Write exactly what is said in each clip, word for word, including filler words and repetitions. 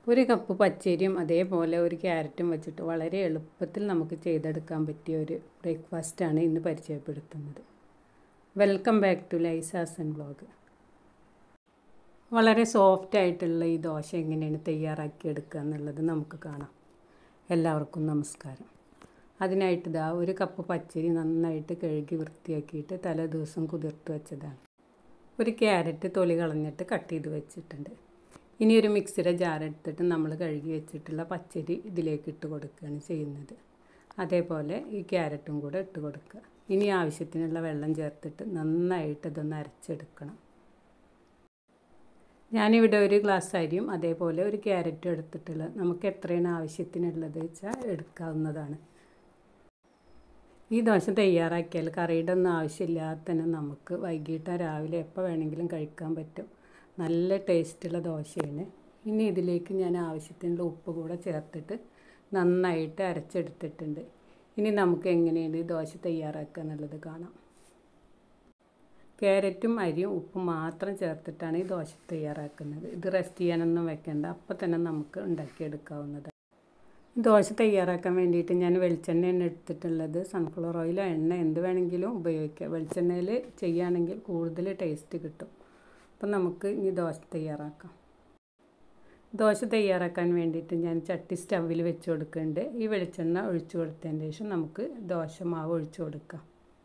ഒരു കപ്പ് പച്ചരിയും അതേപോലെ ഒരു ക്യാരറ്റും വെച്ചിട്ട് വളരെ എളുപ്പത്തിൽ നമുക്ക് ചെയ്തെടുക്കാൻ പറ്റിയ ഒരു ബ്രേക്ക്ഫാസ്റ്റാണ് ഇന്ന് പരിചയപ്പെടുത്തുന്നത്. വെൽക്കം ബാക്ക് ടു ലൈസാസ് ആൻഡ് വ്ലോഗ്. വളരെ സോഫ്റ്റ് ആയിട്ടുള്ള ഈ ദോശ എങ്ങനെയാണ് തയ്യാറാക്കി എടുക്കുക എന്നുള്ളത് നമുക്ക് കാണാം. എല്ലാവർക്കും നമസ്കാരം. അതിനായിട്ട് ഇതാ ഒരു കപ്പ് പച്ചരി നന്നായിട്ട് കഴുകി വൃത്തിയാക്കിയിട്ട് തലേ ദിവസം കുതിർത്ത് വെച്ചതാണ്. ഒരു ക്യാരറ്റ് തൊലി കളഞ്ഞിട്ട് കട്ട് ചെയ്ത് വെച്ചിട്ടുണ്ട്. ഇനി ഒരു മിക്സിയുടെ ജാർ എടുത്തിട്ട് നമ്മൾ കഴുകി വെച്ചിട്ടുള്ള പച്ചരി ഇതിലേക്ക് ഇട്ട് കൊടുക്കുകയാണ് ചെയ്യുന്നത്. അതേപോലെ ഈ ക്യാരറ്റും കൂടെ ഇട്ട് കൊടുക്കുക. ഇനി ആവശ്യത്തിനുള്ള വെള്ളം ചേർത്തിട്ട് നന്നായിട്ട് ഇതൊന്ന് അരച്ചെടുക്കണം. ഞാനിവിടെ ഒരു ഗ്ലാസ് അരിയും അതേപോലെ ഒരു ക്യാരറ്റും എടുത്തിട്ടുള്ളത്. നമുക്ക് എത്രയാണ് ആവശ്യത്തിനുള്ളത് വെച്ചാൽ എടുക്കാവുന്നതാണ്. ഈ ദോശ തയ്യാറാക്കിയാൽ കറിയുടെ ഒന്നും ആവശ്യമില്ലാതെ തന്നെ നമുക്ക് വൈകിട്ട് രാവിലെ എപ്പോൾ വേണമെങ്കിലും കഴിക്കാൻ പറ്റും. നല്ല ടേസ്റ്റുള്ള ദോശയാണ്. ഇനി ഇതിലേക്ക് ഞാൻ ആവശ്യത്തിനുള്ള ഉപ്പ് കൂടെ ചേർത്തിട്ട് നന്നായിട്ട് അരച്ചെടുത്തിട്ടുണ്ട്. ഇനി നമുക്ക് എങ്ങനെയാണ് ഈ ദോശ തയ്യാറാക്കുക എന്നുള്ളത് കാണാം. ക്യാരറ്റും അരിയും ഉപ്പും മാത്രം ചേർത്തിട്ടാണ് ഈ ദോശ തയ്യാറാക്കുന്നത്. ഇത് റെസ്റ്റ് ചെയ്യാനൊന്നും വെക്കേണ്ട, അപ്പം തന്നെ നമുക്ക് ഉണ്ടാക്കിയെടുക്കാവുന്നതാണ്. ദോശ തയ്യാറാക്കാൻ വേണ്ടിയിട്ട് ഞാൻ വെളിച്ചെണ്ണയാണ് എടുത്തിട്ടുള്ളത്. സൺഫ്ലവർ ഓയിലോ എണ്ണ എന്ത് വേണമെങ്കിലും ഉപയോഗിക്കാം. വെളിച്ചെണ്ണയിൽ ചെയ്യുകയാണെങ്കിൽ കൂടുതൽ ടേസ്റ്റ് കിട്ടും. അപ്പം നമുക്ക് ഇനി ദോശ തയ്യാറാക്കാം. ദോശ തയ്യാറാക്കാൻ വേണ്ടിയിട്ട് ഞാൻ ചട്ടി സ്റ്റൗവിൽ വെച്ച് കൊടുക്കുന്നുണ്ട്. ഈ വെളിച്ചെണ്ണ ഒഴിച്ചു കൊടുത്തതിന് ശേഷം നമുക്ക് ദോശ മാവ് ഒഴിച്ചു കൊടുക്കാം.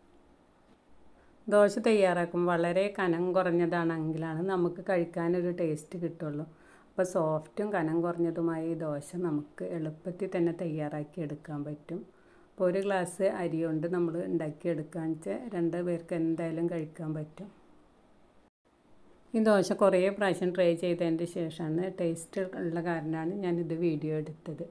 ദോശ തയ്യാറാക്കുമ്പോൾ വളരെ കനം കുറഞ്ഞതാണെങ്കിലാണ് നമുക്ക് കഴിക്കാനൊരു ടേസ്റ്റ് കിട്ടുള്ളൂ. അപ്പോൾ സോഫ്റ്റും കനം കുറഞ്ഞതുമായ ഈ ദോശ നമുക്ക് എളുപ്പത്തിൽ തന്നെ തയ്യാറാക്കി എടുക്കാൻ പറ്റും. അപ്പോൾ ഒരു ഗ്ലാസ് അരി കൊണ്ട് നമ്മൾ ഉണ്ടാക്കിയെടുക്കുകയെന്ന് വെച്ചാൽ രണ്ട് പേർക്ക് എന്തായാലും കഴിക്കാൻ പറ്റും. ഈ ദോശ കുറേ പ്രാവശ്യം ട്രൈ ചെയ്തതിൻ്റെ ശേഷമാണ് ടേസ്റ്റ് ഉള്ള കാരണമാണ് ഞാനിത് വീഡിയോ എടുത്തത്.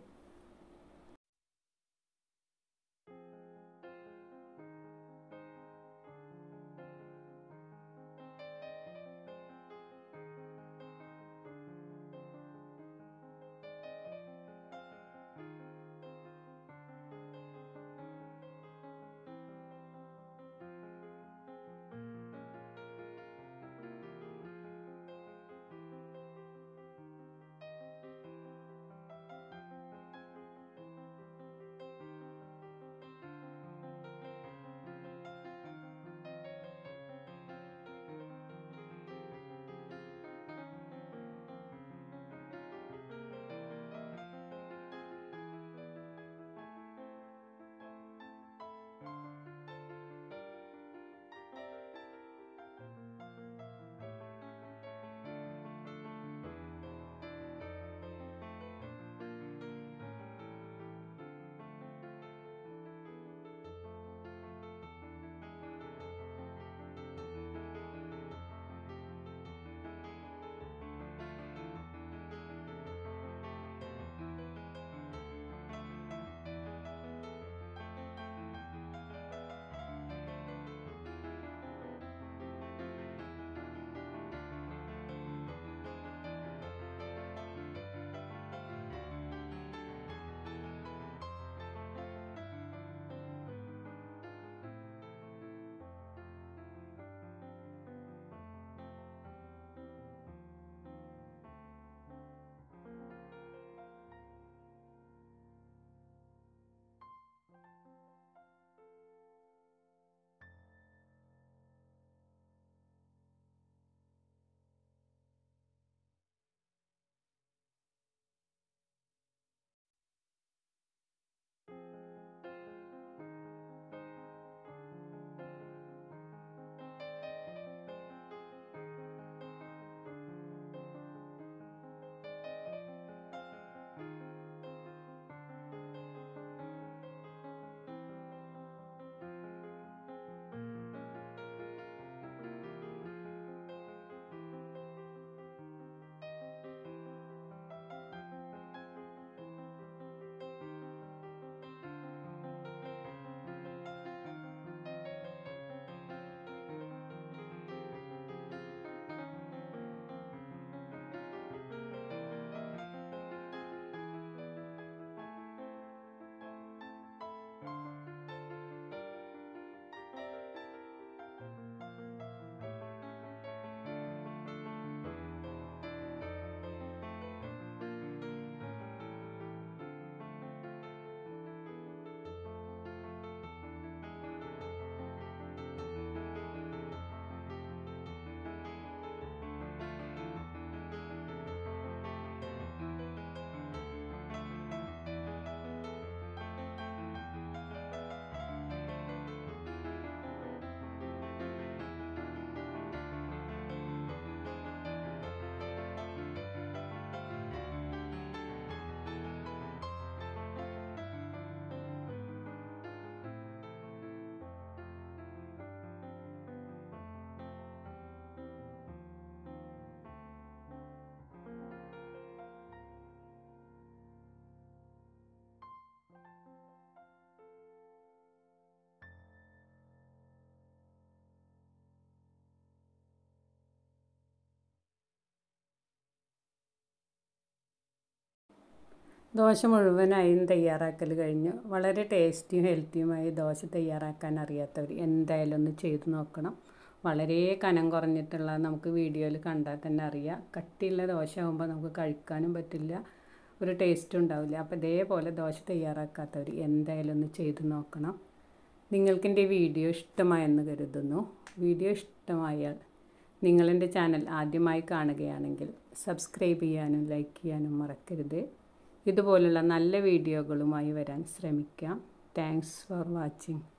ദോശ മുഴുവനായും തയ്യാറാക്കൽ കഴിഞ്ഞു. വളരെ ടേസ്റ്റിയും ഹെൽത്തിയുമായി ദോശ തയ്യാറാക്കാൻ അറിയാത്തവർ എന്തായാലും ഒന്ന് ചെയ്തു നോക്കണം. വളരെ കനം കുറഞ്ഞിട്ടുള്ള നമുക്ക് വീഡിയോയിൽ കണ്ടാൽ തന്നെ അറിയാം. കട്ടിയുള്ള ദോശ ആകുമ്പോൾ നമുക്ക് കഴിക്കാനും പറ്റില്ല, ഒരു ടേസ്റ്റും ഉണ്ടാവില്ല. അപ്പോൾ ഇതേപോലെ ദോശ തയ്യാറാക്കാത്തവർ എന്തായാലും ഒന്ന് ചെയ്തു നോക്കണം. നിങ്ങൾക്ക് എൻ്റെ വീഡിയോ ഇഷ്ടമായെന്ന് കരുതുന്നു. വീഡിയോ ഇഷ്ടമായാൽ നിങ്ങളെൻ്റെ ചാനൽ ആദ്യമായി കാണുകയാണെങ്കിൽ സബ്സ്ക്രൈബ് ചെയ്യാനും ലൈക്ക് ചെയ്യാനും മറക്കരുത്. ഇതുപോലുള്ള നല്ല വീഡിയോകളുമായി വരാൻ ശ്രമിക്കാം. Thanks for watching.